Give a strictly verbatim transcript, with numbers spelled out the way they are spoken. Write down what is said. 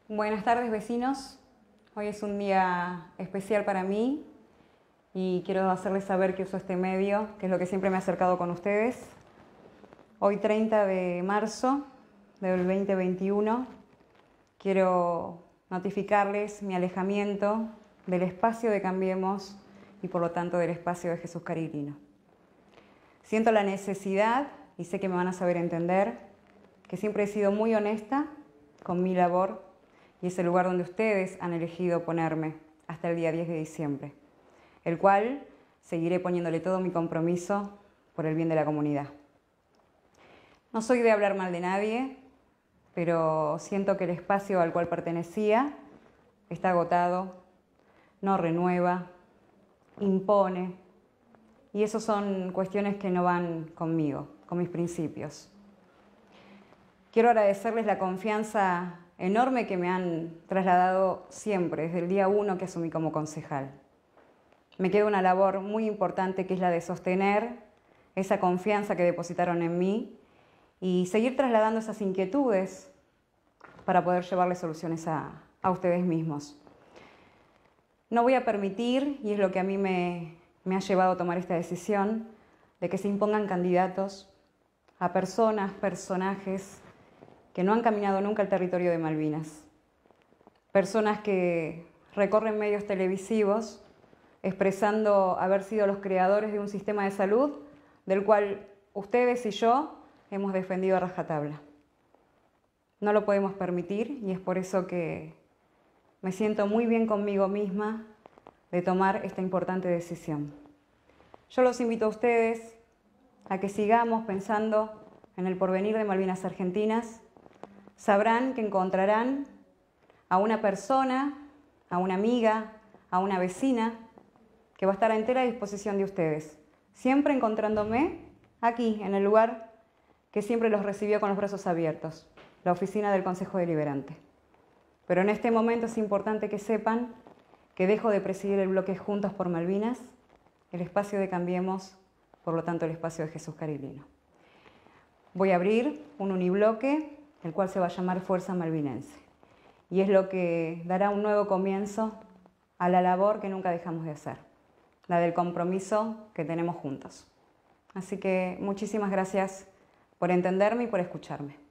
Buenas tardes, vecinos. Hoy es un día especial para mí y quiero hacerles saber que uso este medio, que es lo que siempre me ha acercado con ustedes. Hoy, treinta de marzo del veinte veintiuno, quiero notificarles mi alejamiento del espacio de Cambiemos y por lo tanto del espacio de Jesús Cariglino. Siento la necesidad, y sé que me van a saber entender, que siempre he sido muy honesta con mi labor y es el lugar donde ustedes han elegido ponerme hasta el día diez de diciembre, el cual seguiré poniéndole todo mi compromiso por el bien de la comunidad. No soy de hablar mal de nadie, pero siento que el espacio al cual pertenecía está agotado, no renueva, impone, y eso son cuestiones que no van conmigo, con mis principios. Quiero agradecerles la confianza enorme que me han trasladado siempre, desde el día uno que asumí como concejal. Me queda una labor muy importante que es la de sostener esa confianza que depositaron en mí y seguir trasladando esas inquietudes para poder llevarles soluciones a, a ustedes mismos. No voy a permitir, y es lo que a mí me, me ha llevado a tomar esta decisión, de que se impongan candidatos a personas, personajes que no han caminado nunca el territorio de Malvinas. Personas que recorren medios televisivos expresando haber sido los creadores de un sistema de salud del cual ustedes y yo hemos defendido a rajatabla. No lo podemos permitir y es por eso que me siento muy bien conmigo misma de tomar esta importante decisión. Yo los invito a ustedes a que sigamos pensando en el porvenir de Malvinas Argentinas. Sabrán que encontrarán a una persona, a una amiga, a una vecina que va a estar a entera disposición de ustedes, siempre encontrándome aquí, en el lugar que siempre los recibió con los brazos abiertos, la oficina del Consejo Deliberante. Pero en este momento es importante que sepan que dejo de presidir el bloque Juntos por Malvinas, el espacio de Cambiemos, por lo tanto el espacio de Jesús Cariglino. Voy a abrir un unibloque, el cual se va a llamar Fuerza Malvinense. Y es lo que dará un nuevo comienzo a la labor que nunca dejamos de hacer, la del compromiso que tenemos juntos. Así que muchísimas gracias por entenderme y por escucharme.